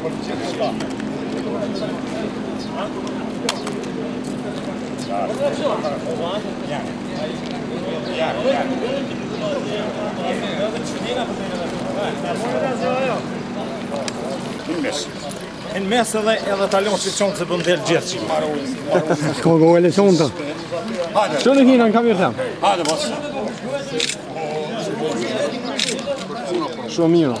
En mes edhe talon që qonë të bëndel gjithë që. Ska gå eller sånt då. Så nu hinner kan vi fram. Hajde boss. Så mye.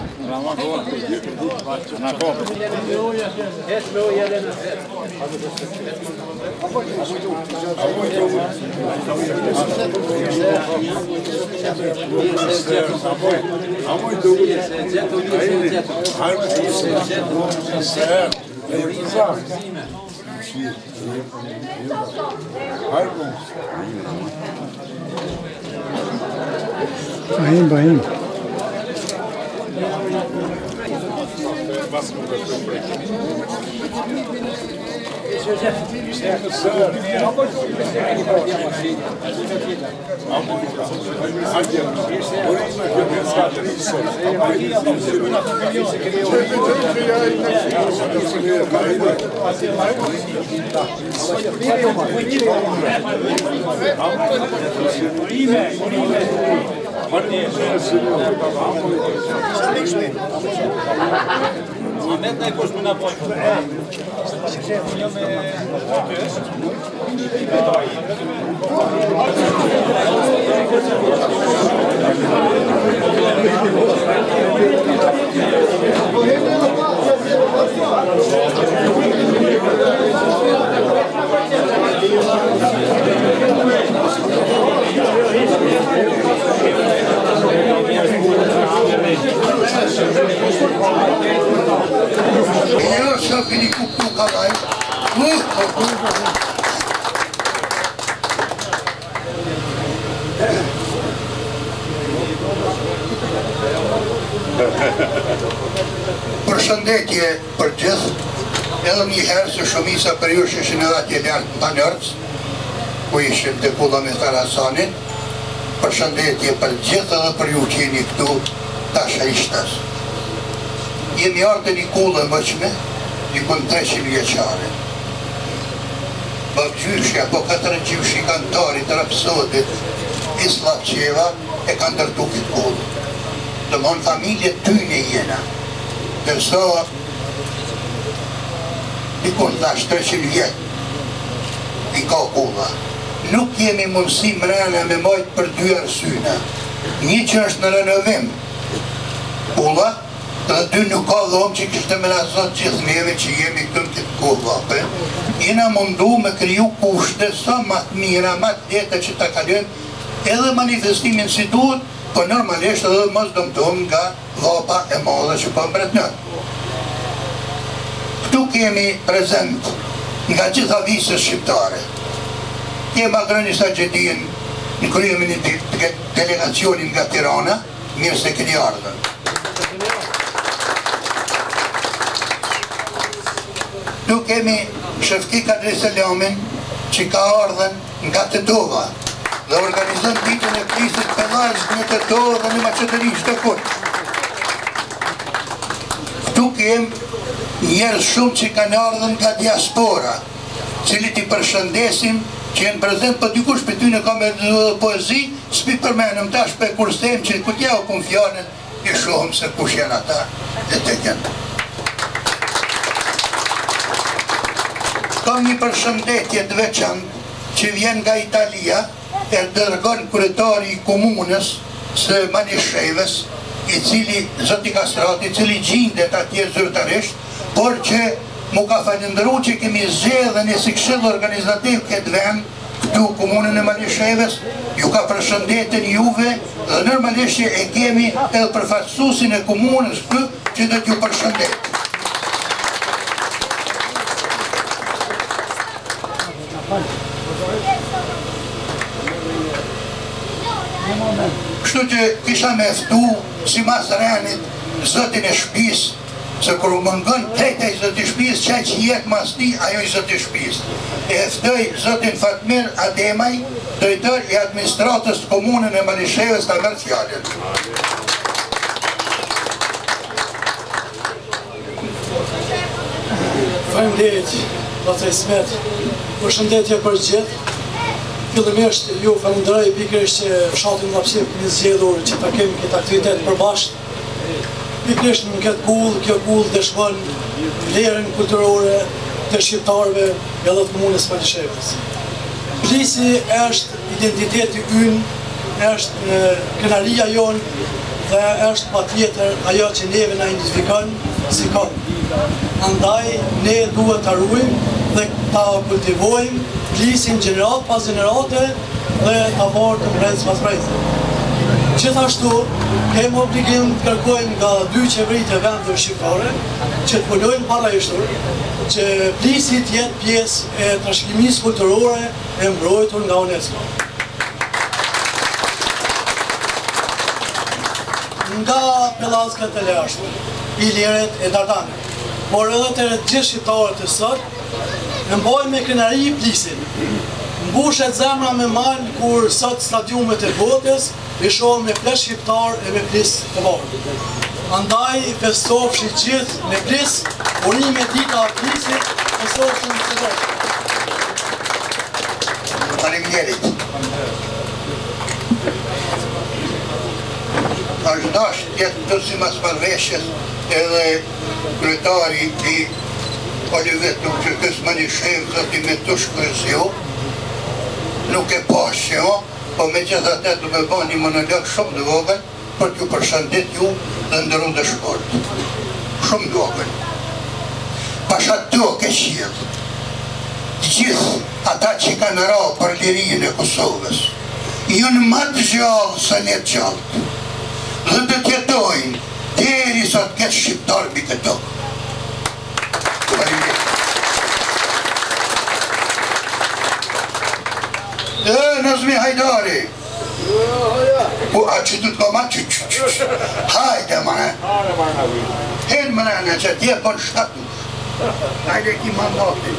Bahim. Ahmet ne koş buna boy. Përshëndetje për gjithë, edhe një herë se shumisa për ju ishin edhe atje lartë në Banërc, ku ishin të kulla me Tarasanin, përshëndetje për gjithë edhe për ju që jeni këtu tasha ishtas. Jemi ardhe një kullë mëqme, një kun 300 vjeqare. Bëggjyshja, po 4 gjyshi kantarit, rapsodit, Islavqeva e kanë dërtu këtë kullë. Të mon familje tyne jena. Dërso, dikun thash 300 vjet i ka kulla. Nuk jemi mundësi mrena me majtë për 2 arsyna. Një që është në renovim kulla, dhe 2 nuk ka dhomë që kështë me lasot gjithë neve që jemi këtë në këtë kulla. Jena mundu me kriju kushte sa matë mira, matë deta që ta kalën, edhe manifestimin si duhet, po normalisht edhe mos dëmton nga dhapa e madhe që po mbretnën. Këtu kemi prezent nga gjitha visës shqiptare. Kema Grënisa Gjedin në kryimin e delegacionin nga Tirana, mirë se keni ardhën. Këtu kemi Shefkika Dreselamin që ka ardhën nga Tetova dhe organizën ditën e flisit Pellarës në Tetovë dhe në Maqedoni çdo kohë. Këtu kemë njerëz shumë që kanë ardhën nga diaspora, cilit i përshëndesim që jenë prezent, për dikush për ty në ka me poezi, s'pi përmenëm tash për kur s'tem që kutja u kun fjallën, i shohëm se kush janë ata dhe të kënë. Kam një përshëndetje të veçantë që vjen nga Italia, e dërgon kryetari i komunës së Manishevës, i cili, zoti Kastrati, i cili gjindet atje zyrtarisht, por që mu ka falendëru që kemi zgjedhën e si këshill organizativ këtë vend, këtu komunën e Manishevës, ju ka përshëndetën juve, dhe normalisht që e kemi edhe përfaqësuesin e komunës këtu që do t'ju përshëndet. Kështu që kisha me eftu si mas renit zotin e shpis, se kër u mëngën trejta i zotin shpis, qaj që jetë mas ti, ajo i zotin shpis. E eftoj zotin Fatmir Ademaj, drejtor i administratës të komunën e Manishevës të mërë fjallën. Faleminderit, Vllazë Ismet. Përshëndetje për gjithë. Fillimisht ju falenderoj pikërisht që fshatin nga një zgjedhur që ta kemi këtë aktivitet përbashkët. Pikërisht në këtë kull, kjo kull dëshmon vlerën kulturore të shqiptarëve edhe të komunës Malishevës. Plisi është identiteti ynë, është krenaria jonë dhe është patjetër ajo që neve na identifikon si kohë. Andaj ne duhet ta ruajmë dhe ta kultivojmë plisin gjenerat pas gjenerate dhe ta vartëm brez pas breze. Gjithashtu, kemi obligim të kërkojmë nga dy qeveritë e vendeve shqiptare që të punojnë parashtur që plisi të jetë pjesë e trashëgimisë kulturore e mbrojtur nga UNESCO. Nga pellazkat e lashtë, Ilirët e Dardanët, por edhe të gjithë shqiptarët e sot, e mbajnë me krenari plisin. Mbushet zemra me mal kur sot stadiumet e botës i shohën me ples shqiptar e me plis të varë. Andaj festofshi gjithë me plis, urime dita a plisit, festofshi në të varë. Faleminderit. Është dash tjetë të si mas marveshjes edhe kryetari i Olivetu që kësë më një shemë zëti me të shkërësio, nuk e pashe, po me gjitha të du me ba një monolog shumë të vogël për t'ju përshëndet ju dhe ndërru dhe shport. Shumë të vogël. Pasha të ke qilë, gjithë ata që kanë ra për lirinë e Kosovës, jënë më të gjallë se një të gjallë. Dhe të tjetojnë, deri sa të ketë shqiptarë mbi këtë tokë. Nazmi Hajdari. A që të të koma që. Hajde mëne. Henë mëne që tje për shtatu. Hajde ki mandati.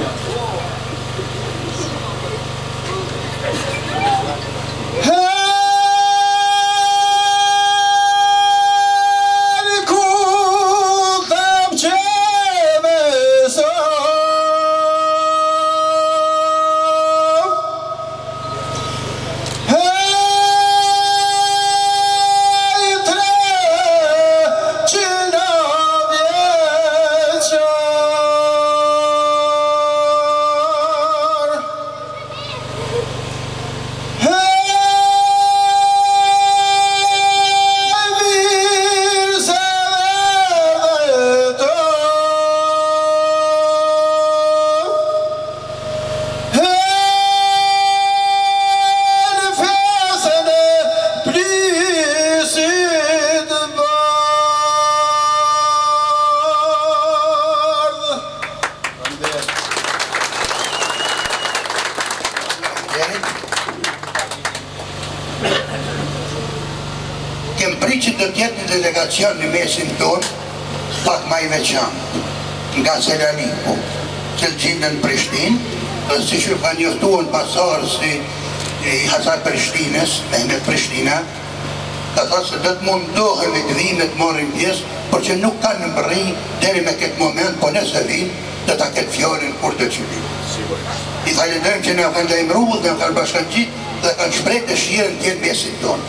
Kem pri që të tjetë një delegacion në mesin tonë, pak ma i veçantë, nga Selaniku, që të gjindë në Prishtinë, dhe si që ka njëftuën pasarë si i Hasar Prishtinës, Mehmet Prishtina, ka thasë se dhe të mundohën e të vime të morin pjesë, por që nuk kanë në mëri deri me këtë moment, po nëse vinë, dhe ta këtë fjallin kur të qëllim. I falendojmë që ne kanë dhe imrullë dhe në kanë bashkan gjitë dhe kanë shprejt të shirën tjetë mesin tonë.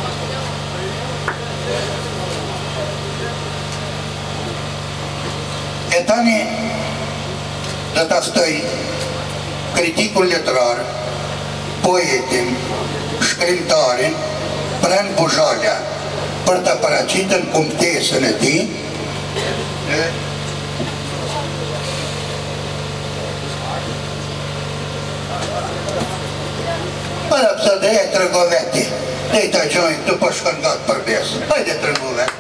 E tani dhe taftoj kritikun letrar, poetin, shkrimtarin, Pran Buzhala, për të paraqitën kumtesën e ti, para pësa dhe e të rëgo veti, dhe i të gjojnë të përshkën nga të përbesë, hajde të rëgo veti.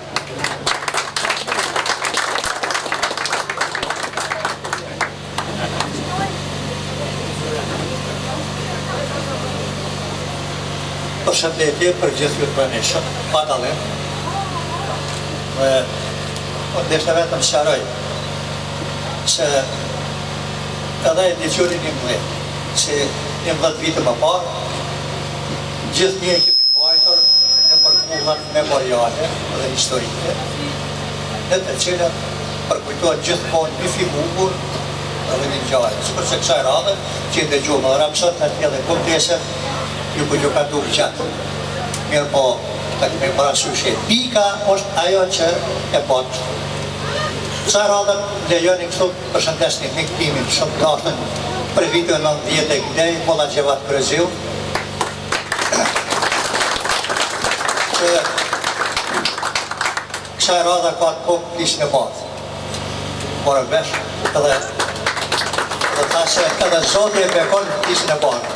Përshëndetje për gjithë ju të pranishëm, pa dalim. Ndeshte vetëm sharoj që edhe e diqyri një mblet, që një 10 vite më parë, gjithë një kemi mbajtur në përkullën memoriale dhe historike, në të cilët përkujtohet gjithmonë një figurë edhe një ngjarje. Sikur se kësaj radhe që i dëgjova rapsot atje dhe kontese, ju po ju ka duke gjatë. Mirë po, ta kemi parasysh e pika është ajo që e bot. Kësaj radhe lejoni kështu përshëndesni miktimin shumë dashën për vitin 90 e këdej, Molla Xhevat Kreziu, që kësaj radhe ka të kokë ishë në batë. Morë vesh, edhe tha se edhe Zoti e bekon ishë në batë.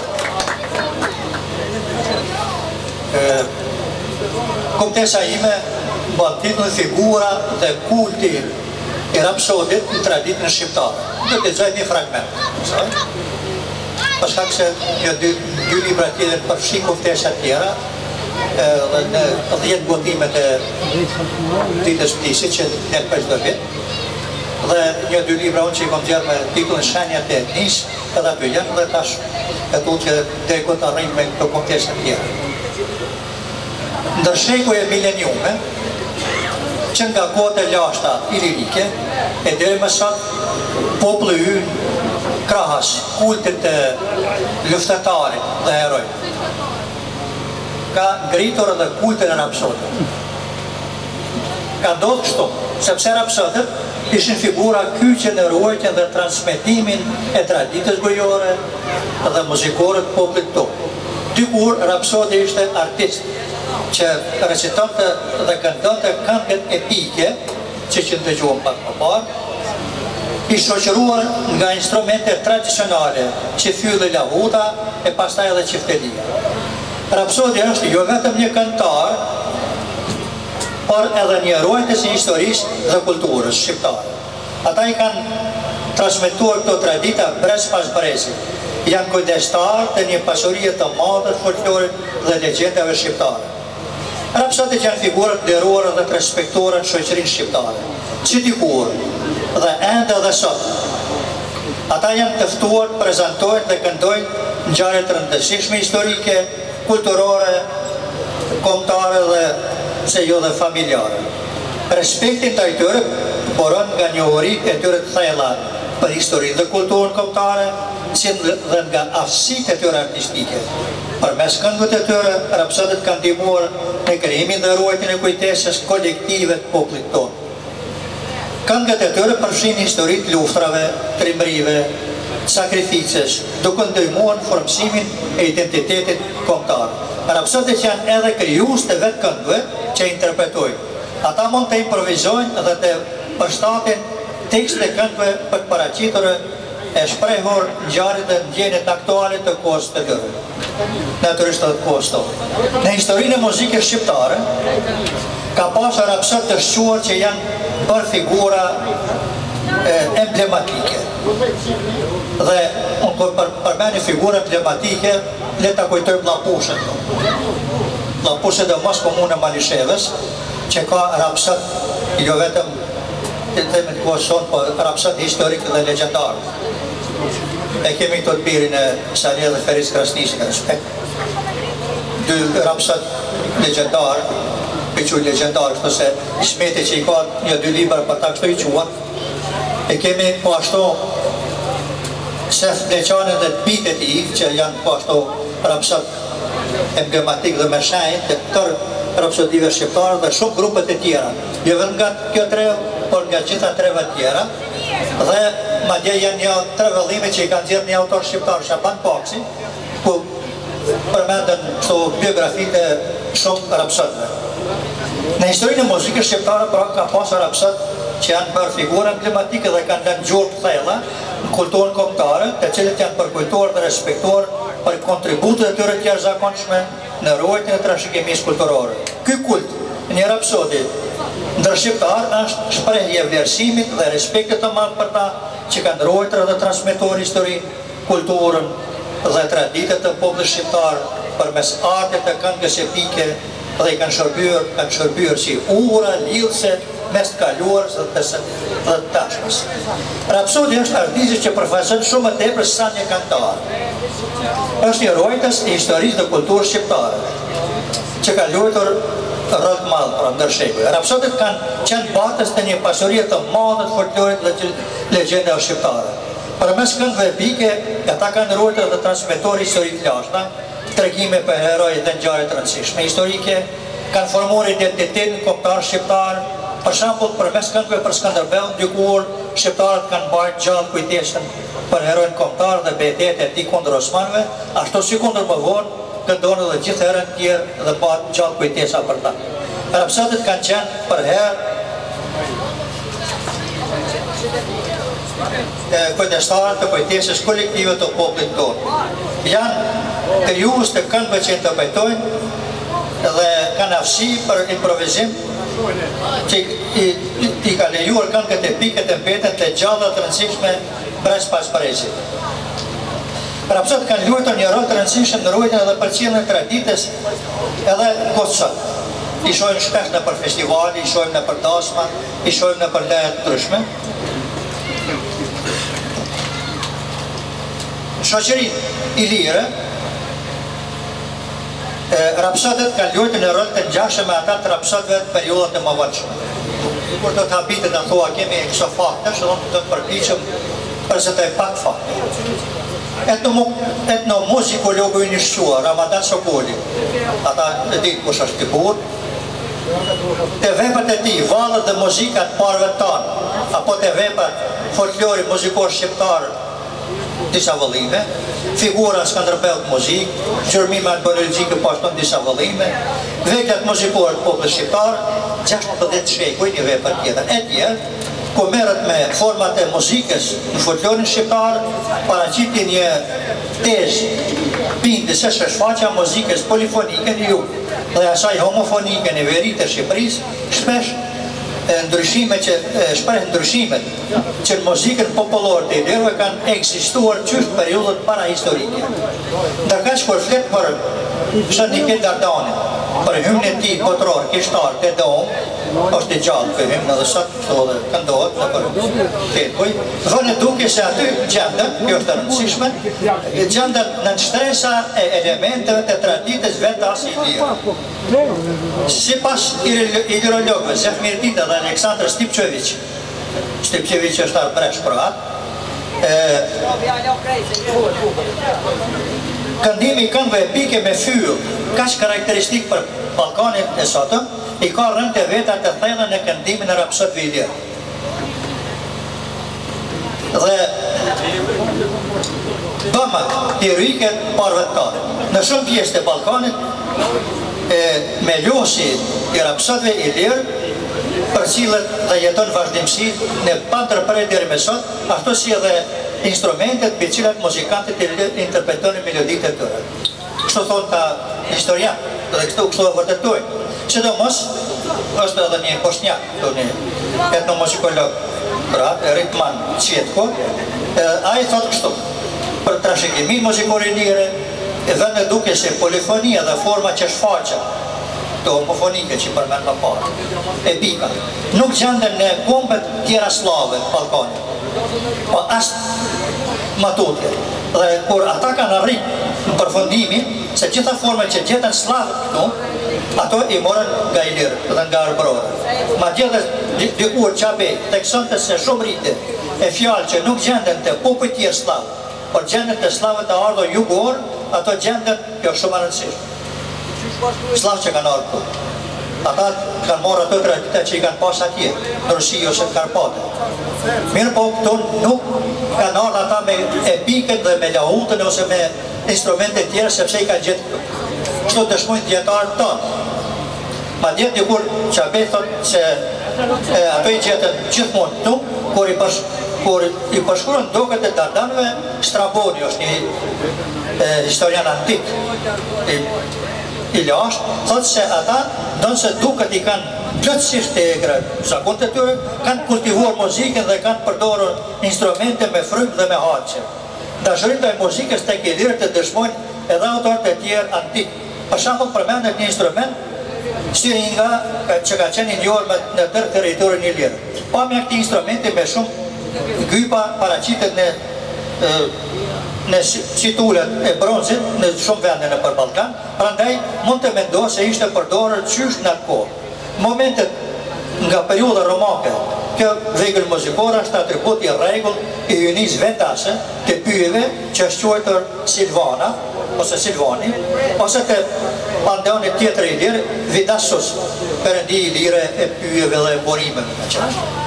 Komtesa ime bën titull figura dhe kulti i rapsodit në traditën shqiptare. Do të lexoj një fragment. Pas shkak se dy libra tjetër përfshin komtesa tjera, dhe në 10 botimet e ditës ptisit që në për çdo vit. Dhe një dy libra unë që i kom gjerë me titullin Shenjat e Etnis, edhe aty janë dhe tash e tu që deko të arrim me këto komtesa tjera. Ndër shekuj e mileniume, që nga kohët e lashta ilirike, e deri më sot, populli ynë krahas kultit të luftetarit dhe herojt, ka ngritur edhe kultin e rapsodit. Ka ndodhur kështu, sepse rapsodit ishin figura kyçe në ruajtjen dhe transmetimin e traditës gojore dhe muzikore të popullit tonë. Dikur rapsodi ishte artist që recitonte dhe këndonte këngët epike, që dëgjuam pak më parë, i shoqëruar nga instrumente tradicionale, që fylli lahuta e pastaj edhe çiftelia. Rapsodi është jo vetëm një këngëtar, por edhe një ruajtës i historisë dhe kulturës shqiptare. Ata i kanë transmetuar këto tradita brez pas brezi. Janë kujdestar të një pasurie të madhe të folklorit dhe legjendave shqiptare. Rapsodit janë figurat nderuara dhe të respektuara në shoqërinë shqiptare, që dikur dhe ende dhe sot. Ata janë të ftuar, prezantojnë dhe këndojnë ngjarje të rëndësishme historike, kulturore, kombëtare dhe se jo dhe familjare. Respektin të tyre boron nga njohuritë e tyre të thella për historinë dhe kulturën kombëtare, si dhe nga aftësitë e tyre artistike. Përmes këngëve të tyre, rapsodit kanë ndihmuar në krijimin dhe ruajtjen e kujtesës kolektive të popullit tonë. Këngët e tyre përfshin historitë luftrave, trimërive, sakrificës, duke ndihmuar në formësimin e identitetit kombëtar. Rapsodit janë edhe krijues të vetë këngëve që interpretojnë. Ata mund të improvizojnë dhe të përshtatin tekste të këngëve për të paraqitur e shprehur ngjarjet dhe ndjenjet aktuale të kohës të tyre. Natyrisht edhe kohës tonë. Në historinë e muzikës shqiptare ka pasur rapsod të shquar që janë bërë figura emblematike. Dhe unë kur përmeni figura emblematike, le ta kujtojmë Llapushën. Llapushën dhe mos komunë e Malishevës, që ka rapsod jo vetëm të themi të kohës sonë, po rapsod historik dhe legjendar. E kemi këto të birin e Sali dhe Feris Krasnisi në respekt. Dy rapsod legjendar, pëqur legjendar, kështu se Smeti që i ka një dy libra për ta kështu i qua. E kemi po ashtu Sef Bleqanin dhe të bitet i, që janë po ashtu rapsod emblematik dhe me shenjë të tërë rapsodive shqiptare dhe shumë grupet e tjera. Jo vetëm nga kjo trevë, por nga gjitha trevat tjera. Dhe madje janë një tre vëllime që i kanë dhirë një autor shqiptar, Shaban Paksi, ku përmendën këto biografitë e shumë rapsodve. Në historinë e muzikës shqiptare pra ka pasur rapsod që janë bërë figura emblematike dhe kanë lënë gjurmë të thella në kulturën kombëtare, të cilët janë përkujtuar dhe respektuar për kontributet e tyre të jashtëzakonshme në ruajtjen e trashëgimisë kulturore. Ky kult, një rapsodi ndër shqiptar është shprehje vlerësimit dhe respektit të madh për ta që kanë ruajtur dhe transmetuar historinë, kulturën dhe traditët e popullit shqiptar përmes artit të këngës epike dhe i kanë shërbyer si ura lidhëse mes të kaluarës dhe të tashmes. Rapsodi është artisti që përfaqëson shumë më tepër se sa një këngëtar. Është një ruajtës e historisë dhe kulturës shqiptare, që ka luajtur rol të madh pra ndër shekuj. Rapsodët kanë qenë batës të një pasurie të madhe të folklorit dhe legjendave shqiptare. Përmes këngëve epike, ata kanë ruajtur dhe transmetuar histori të lashta, tregime për herojë dhe ngjarje të rëndësishme historike, kanë formuar identitetin kombëtar shqiptar. Për shembull, përmes këngëve për Skënderbeu dikur shqiptarët kanë bërë gjallë kujtesën për herojnë kombëtar dhe betejat e tij kundër osmanëve, ashtu si kundër më vonë këndonë dhe gjithë herën tjerë dhe bëhet gjallë kujtesa për ta. Rapsodët kanë qenë për herë kujdestarët të kujtesës kolektive të popullit tonë. Janë krijues të këngëve që interpretojnë dhe kanë aftësi për improvizim që i ka lejuar këngët epike të mbeten të gjalla të rëndësishme brez pas paresit. Rapsodët kanë luajtur një rol të rëndësishëm në ruajtjen dhe përcjelljen e traditës edhe kohë sot. I shohim shpesh në për festivale, i shohim në për dasma, i shohim në për leje të ndryshme. Shoqërinë ilire, rapsodët kanë luajtur një rol të ngjashëm me ata të rapsodëve të periudhave të mëparshme. Kur do të habitet në thua kemi këso fakte, do të përpiqem prezantoj pak fakte. Etnomuzikologu i një shqua, Ramadan Sokoli, ata e ditë kush është i burr, të veprat e tij, valët dhe muzikat parëve tanë, apo të veprat folklori muzikor shqiptar, disa vëllime, figura Skënderbeu të muzikë, gjërmime arkeologjike po ashtu disa vëllime, vekjat muzikore të popullit shqiptar, 16 shekuj një vepër tjetër. E tjerë, ku merret me format e muzikës në folklorin shqiptar, paraqiti një tezë bindë se shfaqja muzikës polifonike në jug dhe asaj homofonike në veri të Shqipërisë, shpesh ndryshime që shpreh ndryshimet që në muzikën popullore të ilirëve kanë ekzistuar qysh periudhët parahistorike. Ndërkaq kur flet për Shaniket Dardanit, për hymnin e tij botror, kishtar, te dom, është i gjallë ky hymn edhe sot dhe këndohet në për tetkuj. Vënë duke se aty gjenden, kjo është e rëndësishme, gjenden në shtresa e elementeve të traditës vetas ilire. Sipas ideologëve Zefmir Tita dhe Aleksandr Stipçević, Stipçević është arbresh për atë, këndimi i këngëve epike me fyll, kaq karakteristik për Ballkanin e sotëm, i ka rënë të veta të thella në këndimin e rapsodëve ilirë. Dhe bëmat heroike parëve të tare. Në shumë pjesë të Ballkanit, meliosi i rapsodëve ilirë përcillet dhe jeton vazhdimsi në pandërprer deri më sot, ashtu si edhe instrumentet me cilat muzikantët interpretojnë meloditë e tyre. Kështu thonë ta historianë, dhe kështu e vërtetojnë. Sidomos është edhe një bosnjak, një etnomuzikolog, pra Ritman Cvjetko, ai thotë kështu, për trashëgimin muzikore ilire, vënë duke se polifonia dhe forma që shfaqen të homofonike që përmend më parë, epika, nuk gjenden në kombet tjera slave të Ballkanit, po as matutje. Dhe kur ata kanë arrit në përfundimin, se gjitha format që gjeten slavët këtu, ato i morën nga ilirët dhe nga arbrorët. Madje dhe dikur qabe teksonte se shumë rrite e fjalë që nuk gjenden të popujt tjerë slavë, por gjenden të slavët të ardhur jugor, ato gjenden, kjo shumë e rëndësishme. Slavë që kanë ardhur këtu. Ata kanë marrë ato tradita që i kanë pas atje, në Rusi ose në Karpate. Mirë po këtu nuk kanë ardhur ata me epikën dhe me lahutën ose me instrumente tjera sepse i kanë gjetë këtu. Kështu dëshmojnë dietarët tonë. Madje dikur Çabe thotë se ato i gjetën gjithmonë këtu, kur i përshkruan dokët e Dardanëve, Straboni është një historian antik i lashtë, thotë se ata donë se duket i kanë plotësisht të egra zakonet e tyre, kanë kultivuar muzikën dhe kanë përdorur instrumente me frymë dhe me haqe. Dashurinë e muzikës tek ilirët e dëshmojnë edhe autorët e tjerë antik. Për shembull përmendet një instrument Stiringa që ka qenë i njohur në tërë territorin ilirë. Pa me këti instrumenti me shumë gypa paraqitet në situlet e bronzit në shumë vende në për Balkan, prandaj mund të mendo se ishte përdorur qysh në atë kohë. Momentet nga periudha romake, kjo vegël muzikore është atribut i rregull i hyjnis vendase të pyjeve që është quajtur Silvana ose Silvani, ose të pandeonit tjetër i lirë Vidassus, perëndi i lirë e pyjeve dhe burimeve.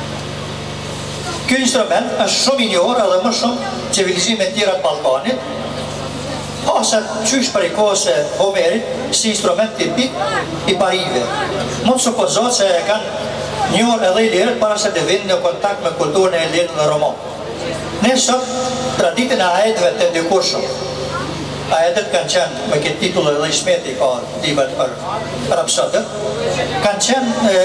Ky instrument është shumë i njohur edhe më shumë civilizime tjera të Ballkanit, ose qysh prej kohës së Homerit si instrument tipik i parive. Mund supozohet se e kanë njohur edhe i lirët para se të vinë në kontakt me kulturën e Helenën dhe Roman. Ne sot traditën e ajetëve të ndikurshëm. Ajetët kanë qenë, me këtë titull edhe i Smeti ka libër për rapsodët, kanë qenë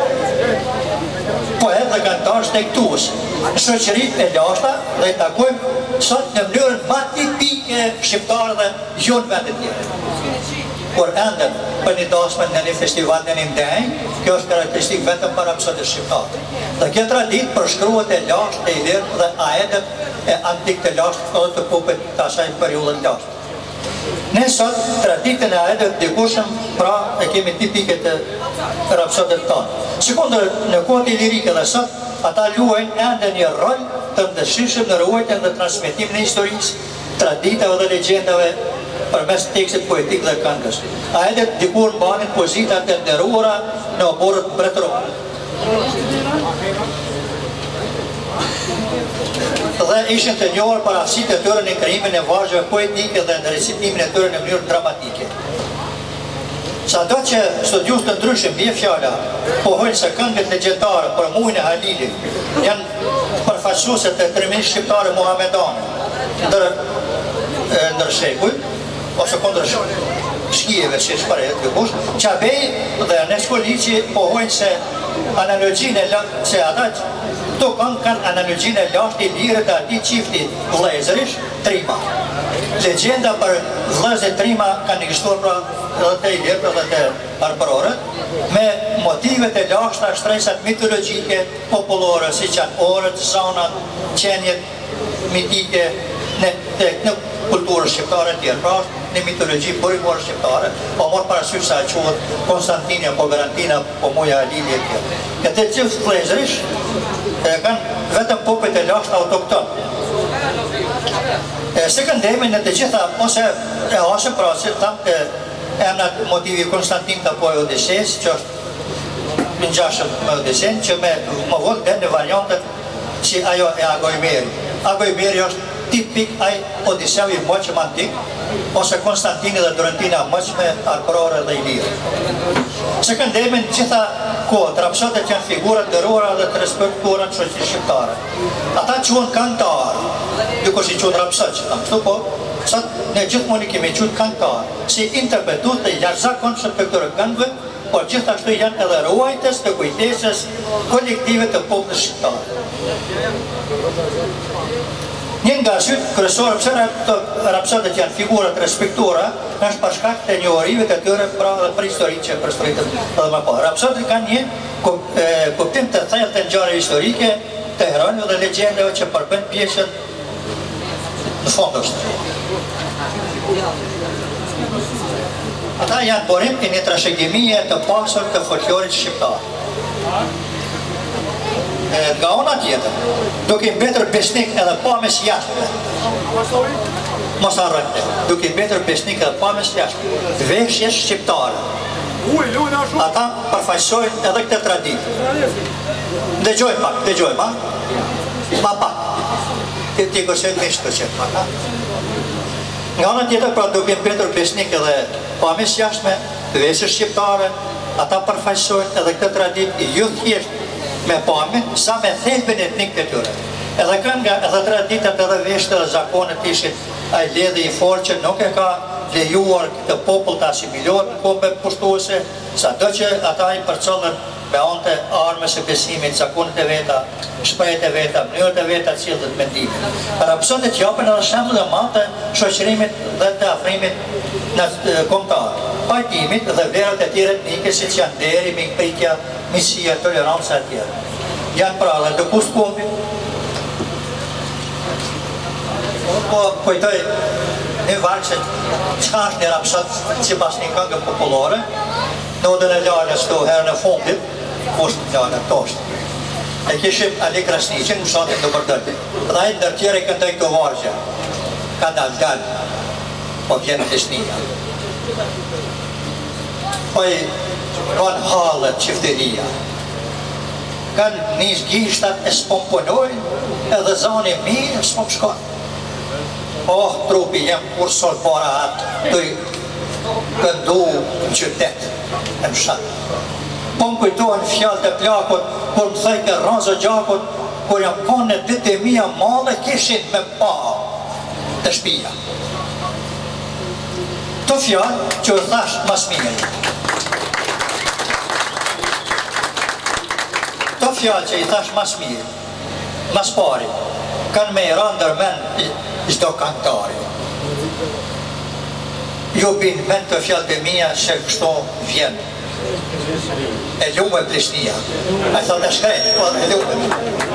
poet dhe kantarë tekstues në shoqëritë e lashta dhe i takojmë sot në mënyrën më tipike shqiptare dhe jo në vende tjera. Por enden për një dasmë në një festival në një mdhenj, kjo është karakteristik vetëm për rapsodët shqiptarë. Dhe kjo traditë përshkruhet e lashtë e i lirë dhe ajetët e antik të lashtë edhe të popët të asaj periudhën lashtë. Ne sot traditën e ajetëve të dikushëm, pra e kemi tipike të rapsodët tonë. Sekundër në kohët e lirike dhe sot, ata luajnë ende një rol të ndëshishëm në ruajtjen dhe transmetimin e historisë, traditave dhe legjendave përmes tekstit poetik dhe këngës. Ajetët dikur mbanin pozitat e nderuara në oborët mbretëror. Dhe ishin të njohur për aftësitë e tyre në krijimin e vargjeve poetike dhe në recitimin e tyre në mënyrë dramatike. Sado që studiues të ndryshëm bie fjala pohojnë se këngët legjendare për muajin e Halilit janë përfaqësuese të tremisë shqiptare muhamedane ndër shekuj, ose kundër shkijeve që shparet këpush, Qabej dhe Ernesto Liçi pohojnë se analogjinë se ata këto këngë kanë analogjinë e lashtë i lirë të atij çifti vëllezërish Trima. Legjenda për vëllezërit Trima kanë ekzistuar pra edhe të i lirë edhe të arpërorët, me motivet e lashta, shtresat mitologjike, popullore, si që janë orët, zonat, qenjet mitike në kulturën shqiptare tjerë, pra në mitologji burimore shqiptare, po morë parasysh sa e quhet Konstantinia, po Garantina, po Muja Alili e tjerë. Këtë gjithë vëllezërish kanë vetëm popujt e lashtë autokton. Se këndemi në të gjitha, ose e hashe pra se tamë të emnat motivi Konstantin të po e Odisejës, që është në gjashëm me Odisejën, që me më vëllë dhe në variantët që ajo e Agojmeri. Agojmeri është tipik aj Odiseu i moqëm antik, ose Konstantini dhe Dorentina moqme arpërore dhe i lirë. Se këndemi në gjitha kohët, rapsodët janë figurat dërora dhe të respektuara në shoqërinë shqiptare. Ata quhen këngëtarë, dikush i quhen rapsod që tamë, po, sot ne gjithmonë i kemi quhet këngëtarë, si interpretues të jashtëzakonshëm të këtyre këngëve, por gjithashtu janë edhe ruajtës të kujtesës kolektive të popullit shqiptar. Një nga arsyet kryesore pse rapsodët janë figura të respektuara është për shkak të njohurive të tyre pra dhe për historinë që përsëritet edhe më parë. Rapsodët kanë një kuptim të thellë të ngjarjeve historike, të heronjve dhe legjendave që përbën pjesën në fond. Ata janë burim të një trashëgimie të pasur të folklorit shqiptar. Nga ona tjetër, duke i mbetur besnik edhe pamës jashtë. Mos harrojmë, duke i mbetur besnik edhe pamës jashtë. Veshjes shqiptare. Ata përfaqësojnë edhe këtë traditë. Dëgjojmë pak. Ma pak. Ti goshet mishtë që pak. Nga ona tjetër, pra duke i mbetur besnik edhe pamës jashtë, veshjes shqiptare, ata përfaqësojnë edhe këtë traditë jo thjesht me pame, sa me thelbin etnik të tyre. Edhe kënga, edhe traditat, edhe veshët, edhe zakonet ishin ai ledhi i fortë që nuk e ka lejuar këtë popull të asimilohet në kohë pushtuese, sado që ata i përcollën me ante armës e besimit, zakonet e veta, shprehjet e veta, mënyrët e veta të cilët mendimin. Rapsodët japën edhe shembull të madh të shoqërimit dhe të afrimit në kombëtar, pajtimit dhe vlerat e tjera etnike siç janë deri, mikpritja, miqësia, toleranca e tjera. Janë pra dhe të kusht kombit. po kujtoj një varg që çka është një rapshat që pas një këngë popullore, notën e Lalës këtu herën e fundit, poshtë Lala toshtë. E kishim Ali Krasniqin në fshatin të Përdëti. Dhe ai ndër tjerë këndoi këto vargje. Ka dal, po vjen Krishnia. Po i kanë hallet qifteria. Kanë nis gishtat e spomponojnë, edhe zani mirë s'po shkon. Oh, trupi jem kur sol para atë, të i këndu në qytet, e në shatë. Po më kujtojnë fjallë të plakot, kur më thejke razë gjakot, kur jam kanë në ditë e mija male, kishin me pa të shpia. Të fjallë që u thash mas mirë. Të fjallë që i thash mas mirë, mas pari, kanë me i randër men çdo kantari. Jo bin men të fjallë të mija që kështu vjen. E lume Prishtia. A i thot e shkrejt, po e lume.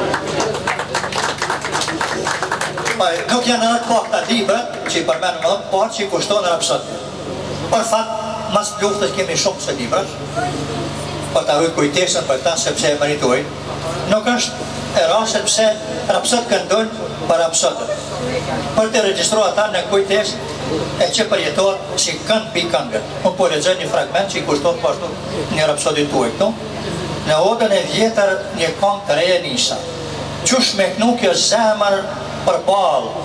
Nuk janë edhe pak të libret, që i përmenë më dhëmë, por që i kushtonë rapsot. Por fat, mas luftës kemi shumë se libret, por të arrujt kujtesën për ta, sepse e meritojnë. Nuk është e raset pse rapsot këndojnë për rapsotët. Për të registrua ta në kujtes e që përjetohet si kënd pi këngët. Unë po lexoj një fragment që i kushton pashtu një rapsodit tuaj këtu. Në odën e vjetër një këngë të reje nisa. Qush me kënu kjo zemër për balë.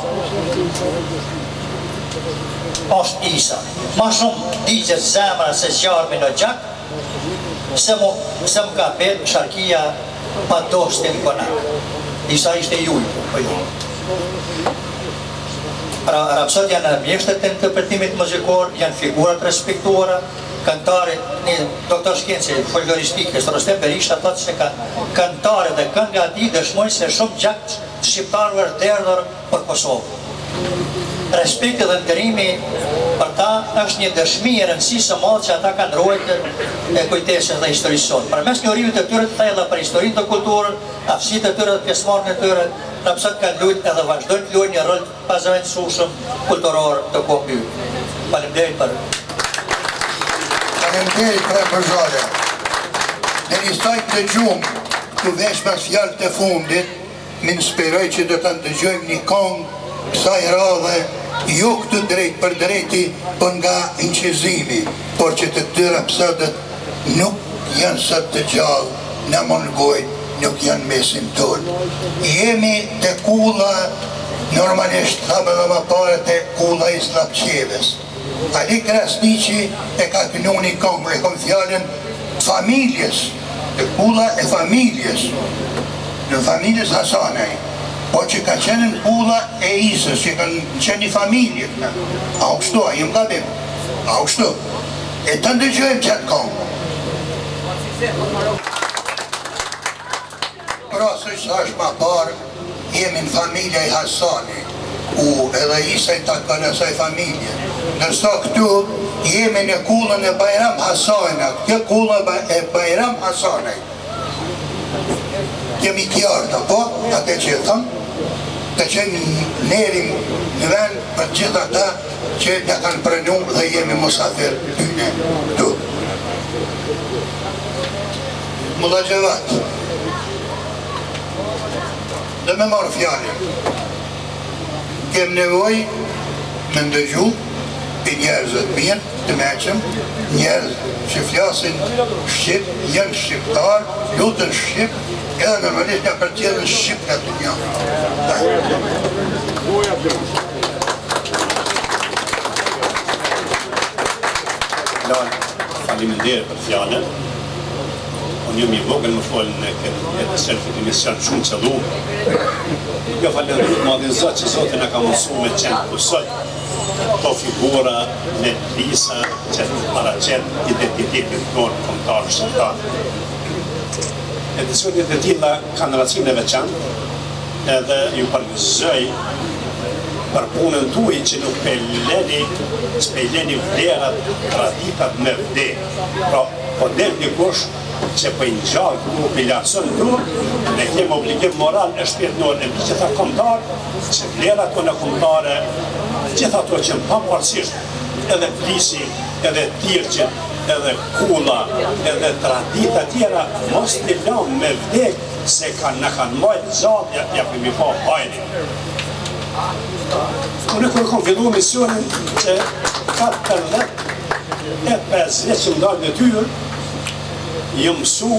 Është Isa. Ma shumë digjet zemër se zjarëmi në gjak, se më ka petë sharkia pa dostin konak. Isa ishte juj, po ju. Rapsot janë mjeshtet të interpretimit muzikor, janë figurat respektuara, kantare, një doktor shkenci, folkloristike, Rostem Berisha thotë se kantare dhe kënga ati dëshmojnë se shumë gjakt shqiptarëve është derdhur për Kosovë. Respekti dhe ndërimi për ta është një dëshmi e rëndësisë së madhe që ata kanë ruajtur e kujtesën dhe historisë sot. Përmes njohrimit të tyre të thella për historinë të kulturën, aftësitë të tyre dhe pjesëmarrjen e tyre, rapsot kanë luajtur edhe vazhdojnë të luajnë një rol pazavendësueshëm kulturor të kohë. Faleminderit për. Faleminderit për Zole. Ne nisoj të gjumë të vesh pas fjalë të fundit, më inspiroj që do të ndëgjojmë një këngë kësaj radhe, jo këtë drejt për drejti, për nga inqizimi, por që të dy rapsodët nuk janë sot të gjallë, në mongojnë, nuk janë mesin tonë. Jemi të kulla, normalisht thamë dhe më pare të kulla i Slapqeves. Ali Krasniqi e ka kënu një këngë, e kom fjallën familjes, të kulla e familjes, në familjes Hasanaj. Po që ka qenë në kulla e Isës, që ka qenë një familje. A u kështu, a jem gabim. A u kështu. E të ndëgjojmë qatë këngë. Pra, së që është ma parë, jemi në familje i Hasani. Edhe Isa i takon asaj familje. Nërso këtu, jemi në kullën e Bajram Hasanaj. Kjo kullën e Bajram Hasanaj. Kemi kjarta, po, atë që e thëmë, të që nerim në vend për gjitha ta që nga kanë prenu dhe jemi musafir tyne tu. Mulla Gjevat, dhe me marë fjallin, kem nevoj me ndëgju për njerëzët mirë, të meqëm, njerëz që flasin Shqip, janë shqiptar, lutën Shqip, edhe normalisht nga për tjedhën Shqip nga të një. Faleminderit për fjallën. Unë jam i vogël më folën në këtë selfie të mision shumë qëllu. Jo falenderit madhin Zot që Zotin na ka mundësu me qenë kusot. To figura me lisa që të paraqet identitetin tonë kombëtar shqiptar. Edicionet e tilla kanë racine e veçantë, edhe ju përgëzoj për punën tuaj që nuk spejleni vlerat, traditat me vde. Pra, po del dikush që për i njallë populacion tonë, ne kemë obligim moral e shpirtnor e gjitha kombëtarë, që vlerat tona kombëtare, gjitha ato që më pavarësisht, edhe plisi, edhe tirqit, edhe kulla, edhe tradita tjera, mos t'i lanë me vdek se në kanë majtë gjatë, ja për mi pa hajni. Unë kërë kom fillu misionin që 14 e 50 që më dalë në tyre, jë mësu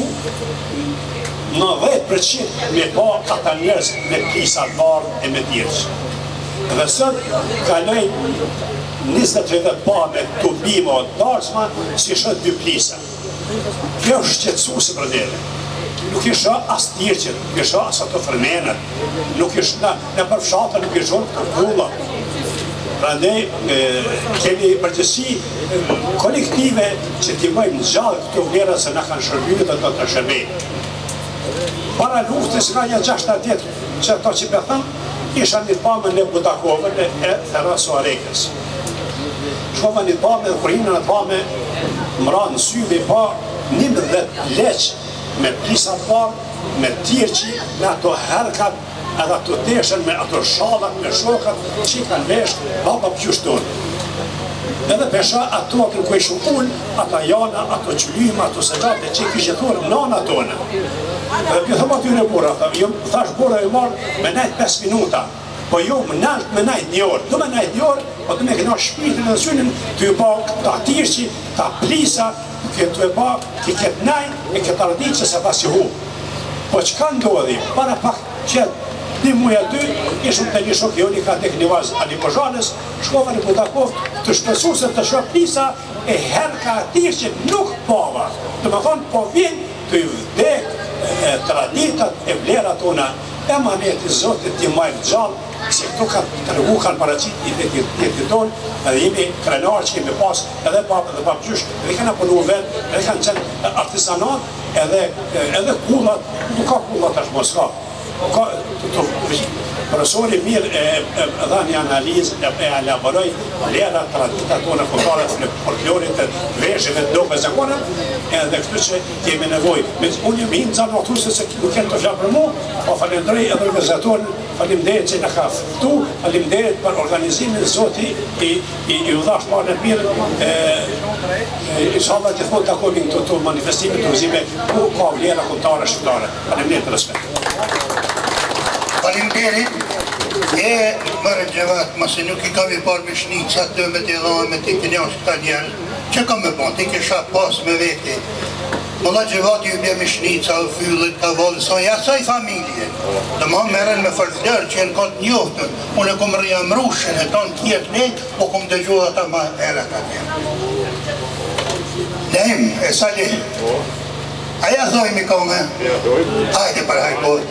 90% me pa ata njerëz me plisat bardh e me tirq. Dhe sot kaloj 20-30 pa me tubima o darçma si shët 2 plisa. Kjo është qetësuese për dele. Nuk isha as tirqet, nuk isha as ato fermenat, nuk isha në përfshata, nuk isha këto kulla. Prandaj kemi përgjësi kolektive që t'i bëjmë gjallë këto vlera se na kanë shërbyer dhe do të shërbejnë. Para luftës nga një 60 vjet që ato që pëthëm, isha një pamën e Budakovën e Ferraso Arekës. Shkova një pamën e kurinën e pamën mëra në syve i pa 11 leqë me plisat parë, me tirqi, me ato herkat, edhe ato teshen, me ato shallat, me shokat, që i kanë vesh, baba pjushtonë. Edhe pesha ato kërkuj shumë ullë, ata jana, ato qëlyma, ato sëgjate, që i kështë thurë nana tonë. Edhe për thëmë atyre bura, thash bura e marë me najtë 5 minuta, po jo më nalt me najtë 1 orë. Du me najtë 1 orë, po du me këna shpirtin dhe synin, të ju pa ta tirqi, ta plisa, të e pa, të këtë najtë, e këtë ardit që se pas që hu. Po që ka ndodhi, para pak qëtë, 1 muaj aty, ishëm të një shok joni ka tek një vazë Ali Bozhanës, shkova në Budakov të shpesu se të shok plisa e herka atir që nuk pava. Të më thonë, po vjen të ju vdek traditat e vlerat tona, e maneti Zotit t'i majtë gjallë, se këtu të rëgu kanë paracit i detit tonë, edhe jemi krenarë që kemi pas, edhe papë dhe papë gjysh, edhe kanë punu vetë, edhe kanë qenë artisanat, edhe kullat, nuk ka kullat është mos ka. Profesori mirë e dha një analizë e elaboroj lera tradita tonë kombëtare të folklorit të veshjeve të dope zakonën, edhe këtu që kemi nevojë. Unë jemi hinë zanë ahtuse se nuk kemë të fjalë për mu, po falendrej edhe organizatorin, faleminderit që në ka ftu, faleminderit për organizimin, Zoti i u dhash parën e mirë, inshallah gjithmonë takojmë këto manifestime të uzime ku ka vlera kombëtare shqiptare. Faleminderit për respekt. Faleminderit, e mërë gjevat, mëse nuk i kam i parë me shnica të me t'i dhojë, me t'i kënjash këta njerë, që kam me bon, t'i kisha pas me veti. Mëlla gjevat ju bje me shnica, u fyllit, ka volë, soj asaj familje. Dhe ma meren me fërflërë që jenë këtë njoftën, unë e kom rria mrushën e tonë tjetë nejtë, po kom dëgjohë ata ma erat atje. Nejm, e sali. Aja dhojmë i kome? Hajde për hajkot.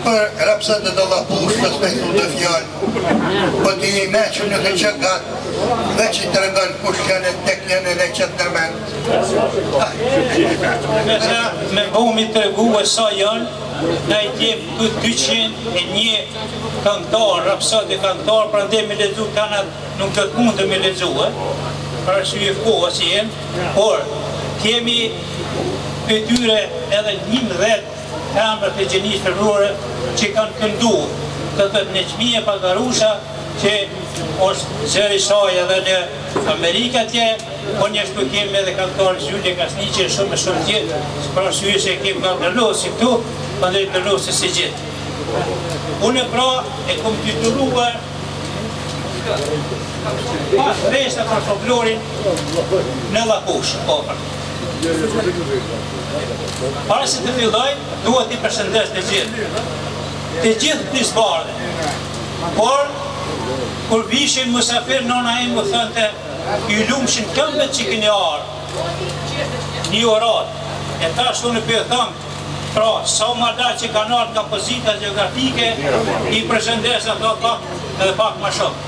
për rapsat e Dallapush, pas me këtu të fjallë, po t'i me që nuk e që gatë, dhe që të rëngon kush janë e tek janë e le që të nërmen. Me bomi të regu e sa janë, na i tjemë këtë 201 këngëtar, rapsat e këngëtar, pra ndë me ledzu kanat nuk të të mund të me ledzu, për arsye kohë si jenë, por kemi për tyre edhe 11 emrat e gjenisë përrore që kanë këndu të të Neqmije Pagarusha që është zëri saj edhe në Amerika tje, po njështu kemi edhe këngëtarë Zhulje Kasni që shumë tjetë, për arsye se kemi ka nërlosi këtu, për ndër nërlosi si gjithë. Unë pra e kom titulluar pas resta për folklorin në Lapush, popër. Para se të filloj, duhet t'i përshëndes të gjithë. Të gjithë të zbardhe. Por, kur vishin musafir, nona e më thënte, ju lumshin këmbët që këni arë. Një orat. E tash unë për thëmë, pra, sa ma da që kanë arë nga pozita geografike, i përshëndes ato pak edhe pak ma shumë.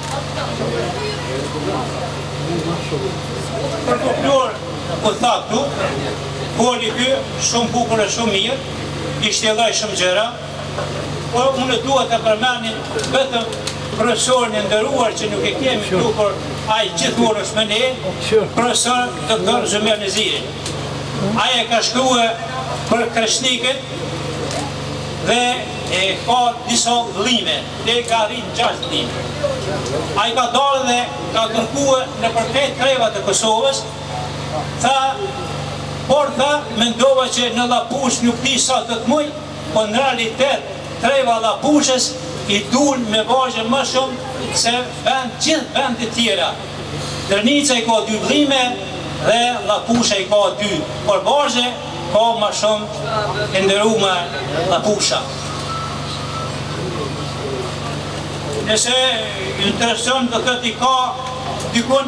Për folklor, ku tha këtu, foli kë, shumë bukur e shumë mirë, i shtjellaj shumë gjëra, por unë duhet të përmenin vetëm profesorin e ndëruar që nuk e kemi këtu, por ai gjithmonë është me ne, profesor Dr. Zëmer Neziri. Ai e ka shkrue për kreshnikët dhe e ka disa vëllime, dhe ka rritë 6 vëllime. Ai ka dalë dhe ka kërkue në përket trevat e Kosovës, por mendova që në Lapush nuk di sa të të muj, po në realitet treva Lapushës i dun me vazhën më shumë se gjithë vendet tjera. Drnica i ka 2 vëllime dhe Lapusha i ka 2, por vazhë ka më shumë e ndërume Lapusha. Nëse intereson të të t'i ka dykun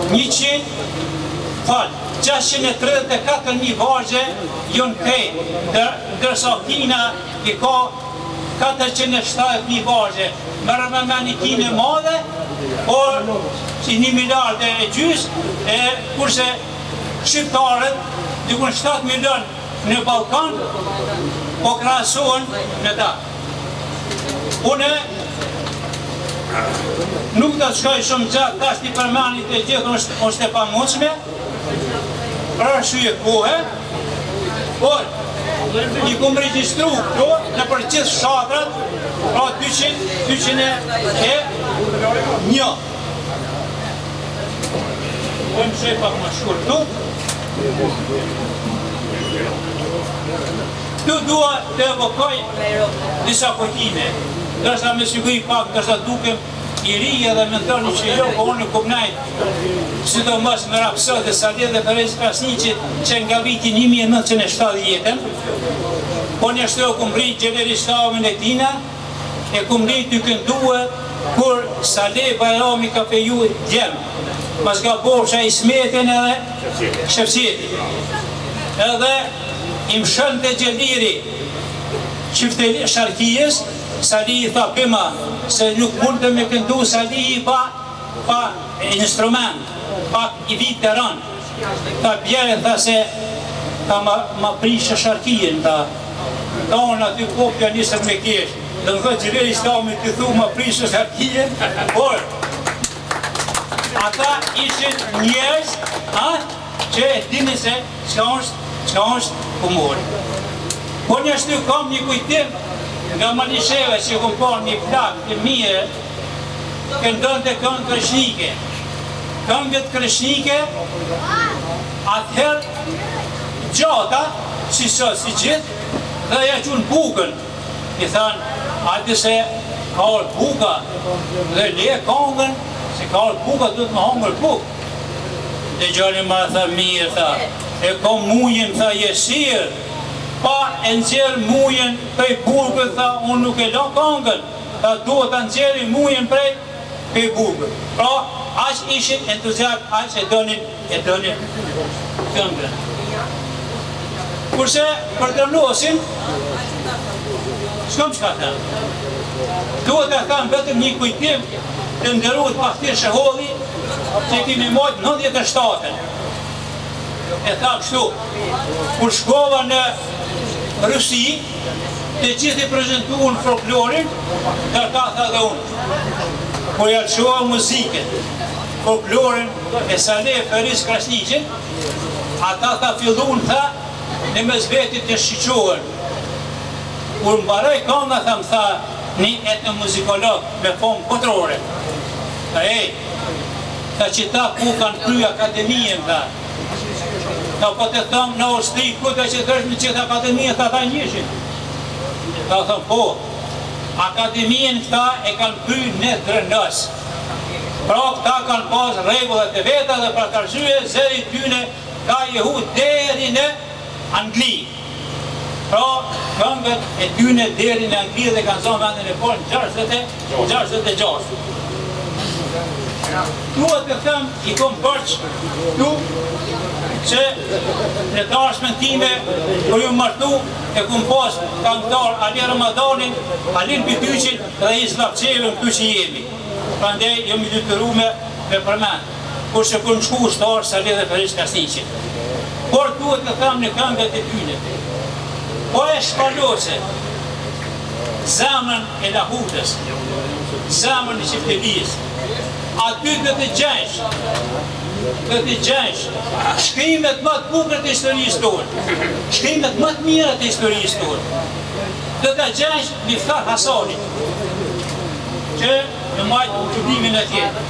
634.000 vazhë jonë krejt, dërsa Kina i ka 470.000 vazhë. Mërë me meni Kine madhe, por si 1 miliard e gjys, kurse shqiptarët dykun 7 milion në Balkan, po krahasohen në ta. Une nuk të shkoj shumë gjatë, tash t'i përmanit e gjithë është e pamundsme, për arsye kohë, por i kom regjistru këto në për gjithë fshatrat, pra 201. Po më shoj pak më shkur këtu. Këtu dua të evokoj disa kujtime, dërsa me siguri pak, dërsa dukem i ri edhe me ndoni që jo, po unë kom najtë, sidomos me rapsot dhe Sadet dhe Perez Krasniqit që nga vitin 1970, po njështu e kom rritë gjenerishtavën e tina, e kom rritë të kënduë kur Sadet Bajrami ka feju djemë, mas ka bofsha Ismetin edhe Shefsetin. Edhe im shën të gjeliri qifte Sharkijës, Sali i tha pima, se nuk mund të me këndu Sali i pa instrument, pa i vitë të rënë. Ta bjerë, tha se ta ma prishë Sharkijen, ta unë aty po pianistër me kesh. Dhe më dhe gjiveri s'ta me të thu ma prishë Sharkijen, por ata ishin njerëz që e dini se që është humori. Po njështu kam një kujtim nga Malisheve që kom parë një plak të mire, këndon të këngë kreshnike. Këngët kreshnike, atëherë gjata, si sot, si gjithë, dhe ja qunë bukën. I thanë, ajtë se ka orë buka, dhe le këngën, se ka orë buka, du të më hongër bukë. Dhe gjani ma tha mirë, tha, e kom mujën, tha, jesirë, pa e nxerë mujen prej burgët, tha, unë nuk e la këngën, tha, duhet të nxerë mujen prej burgët. Pra, aq ishin entuziast, aq e donin këngën. Kurse, për dërnosin, Shkëm që ka thëmë. Duhet e thëmë vetëm një kujtim të ndërruhet pastir Sheholli që kemi mojtë 97-ën. E tha kështu, kur shkova në Rusi, të gjithë i prezentuun folklorin, dhe ka tha dhe unë. Kur jarëqoha muzikën, folklorin e Saleh Feris Krasniqin, ata ka fillun, tha, në mes vetit të shqiqohen. Kur mbaroj kanga, tha, një etnomuzikolog me fomë kotrore. Tha që ta ku kanë kry akademien, tha po të thëmë në Austri, ku të që dërshme që të akademien, ta njëshin. Ta thëmë, po, akademien këta e kanë kry në Drënës. Pra këta kanë pas regullet e veta dhe pra të arsye, zëri tyne ka jehu deri në Angli. Pra, këmbët e tyne deri në Angli dhe kanë zonë vendin e polë në 66. Duhet të thëmë, i kom përqë, tu, që në tashmen time, kër ju martu, e kom pas këngëtar Ali Ramadanin, Alin Bityqin dhe Islavçelën këtu që jemi. Prandaj, jemi dytëru me përmen, kur që kërë në shku shtarë Saleh dhe Feris Krasniqin. Por duhet të thëmë në këngët e tyne, po e shpallose, zemën e lahutës, zemën e qiptelis, aty dhe të gjensh, shkrimet më të bukur të historisë tonë, shkrimet më të mira të historisë tonë, dhe të gjensh Miftar Hasanit, që në majtë qëllimin e tjetë.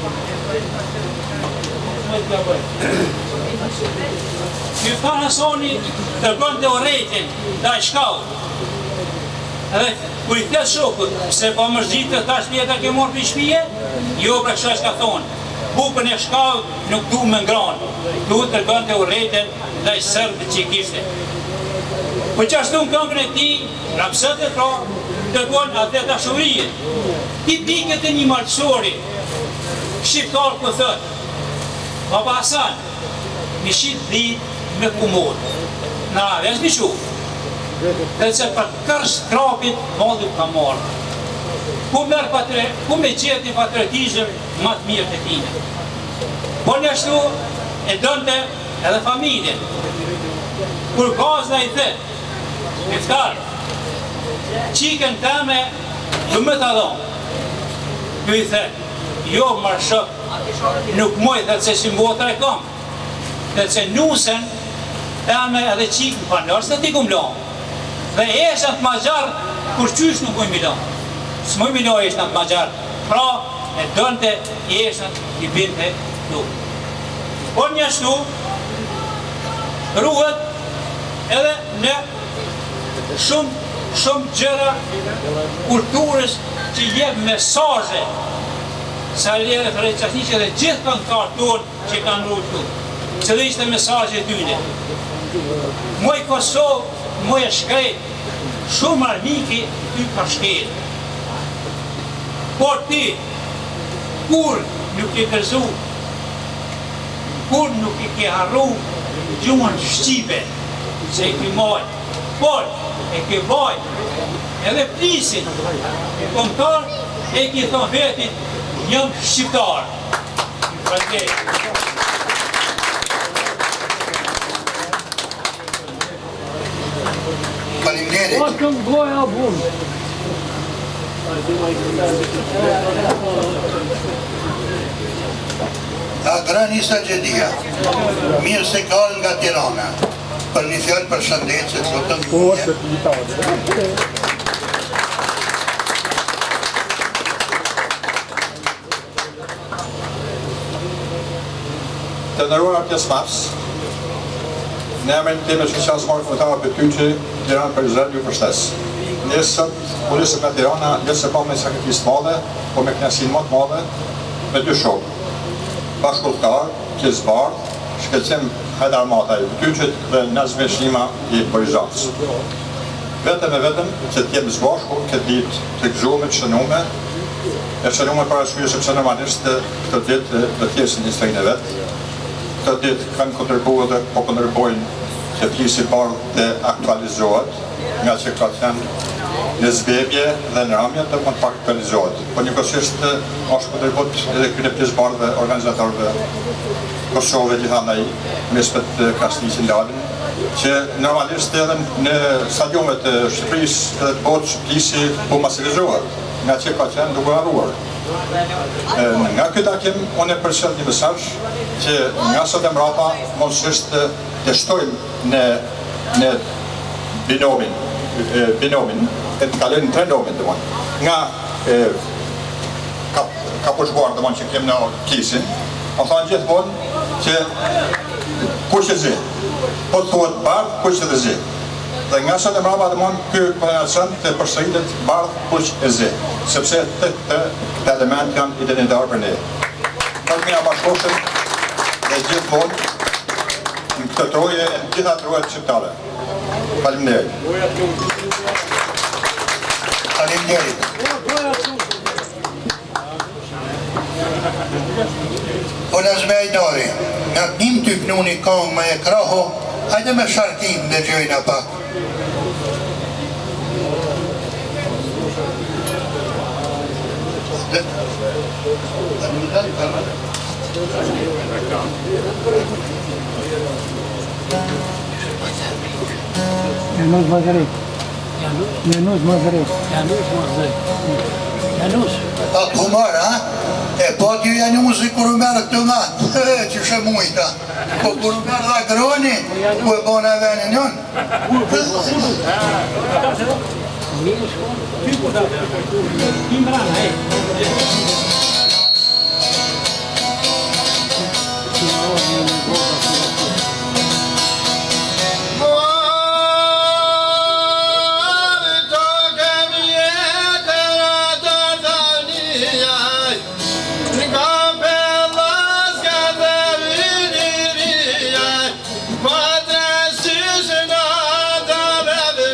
Miftar Hasanit të bënd të orejtin, da i shkau, edhe kur i këtë shokët, se po më shgjitë të tash pjeta ke morë për shpije, jo për kësha që ka thonë, bukën e shkau nuk du me ngranë, du të bënd të orejtin dhe i sërbë që i kishte. Po që ashtu në këngën e ti, rapsët e pra, të bënd atë të ashurije, ti pikët e një malësori, shqiptarë për thëtë, Baba Hasan, mi shqit dhitë me kumorë, në aves mi shufë, dhe që për kërsh krapit modit ka marrë. Ku me qetë një patriotizëm më të mirë të tine. Po njështu e dënte edhe familjen. Kur gazda i the, Miftar, qikën teme të më të dhonë. Ju i the, jo marë shok, nuk moj dhe që si mbotër e kam, dhe që nusen teme edhe qikën për nërës dhe ti kumë lonë. Dhe eshën të magjarë, kur qysh nuk mujë milonë. Së mujë milonë eshën të magjarë. Pra, e dënte eshën i binte nuk. Por njështu, ruhet edhe në shumë gjëra kulturës që jebë mesazhe Saleh dhe Feris Krasniqi dhe gjithë këngëtarët tonë që kanë ruhet tu. Që dhe ishte mesazhe tyne. Moj Kosovë, moj e shkrejt, shumë armiki ty ka shkel. Por ti, kur nuk i kërzu, kur nuk i ke harru gjuhën shqipe, se i ki moj, por e ke baj, edhe plisin, e komtar, e ki thonë vetit, njëm shqiptar. Faleminderit. Adrani Sagjedia, mirë se kalë nga Tirana, për një fjallë për shëndecë, të të të Të nderuar pjesëmarrës, në emrin tim e Shoqërisë Kombëtare për Tyçi, Tiranë për Izrael ju përshtes. Nesër, Policë nga Tirana, se pa me sakrificë të madhe, po me kënaqësi më të madhe, me dy shokë. Bashkëpunëtar, pjesëbardh, shkelcim Hajdar Mataj i Tyçit dhe Nazmi Shlima i Borizanës. Vetëm që të jemi së bashku, këtë ditë të gëzuar të shënume, e shënume për arsye sepse normalisht këtë ditë do të jesin historinë e vet. Këtë ditë kanë kontribuar dhe po kontribuojnë që pjesë i parë të aktualizohet, nga që ka qenë në zbebje dhe në ramje të mund pak të realizohet. Po njëkohësisht është përdërgot edhe këne pjesëmarrëve organizatorëve Kosovë gjithandaj mespet Krasniqin Lalin, që normalisht edhe në stadiumet të Shqipërisë edhe të botës Shqipërisë po masivizohet, nga që ka qenë duke harruar. Nga këtë takim, unë e përcjell një mesazh që nga sot e mbrapa mosisht të shtojmë në binomin, e të kalojnë në trenomin nga kapëshbuar që kemë në kisin, a thonë gjithmonë që kush e zi, po të thuhet bardh, kush e dhe zi. Dhe nga sot e mbrapa ky kombinacion të përsëritet bardh, kush e zi, sepse të element janë identitar për ne. Në të mija bashkoshën dhe gjithmonë në këtë troje e në gjitha trojet shqiptare. Faleminderit. Faleminderit. O në zmejdari, nga të njëm ty kënu një kongë me e kraho, hajde me sharkim dhe gjojna pak. Janusz Mazarik. Janusz Mazarik. Janusz. A kumar, ha? E po t'ju Janusi kur u merë këtë matë, që shë mujta. Po kur u merë dhe groni, ku e bona e venin njën.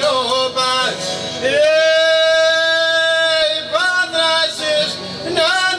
No!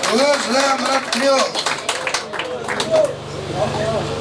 Vëzhra më ratë